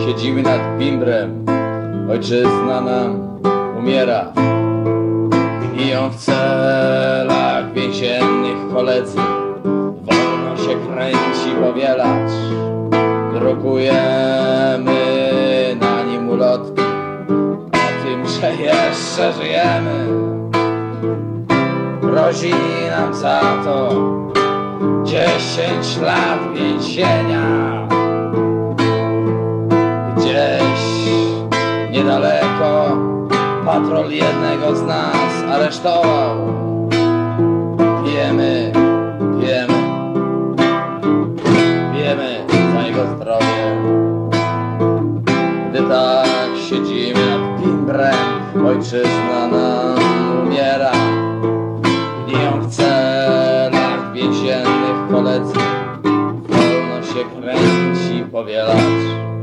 siedzimy nad bimbrem, ojczyzna nam umiera. Biją w celach więziennych koledzy, wolno się kręci powielacz. Drukujemy na nim ulotki o tym, że jeszcze żyjemy. Grozi nam za to 10 lat więzienia. Gdzieś niedaleko patrol jednego z nas aresztował. Pijemy za jego zdrowie. Gdy tak siedzimy nad bimbrem, ojczyzna nam umiera. Gniją w celach więziennych koledzy, wolno się kręci powielacz.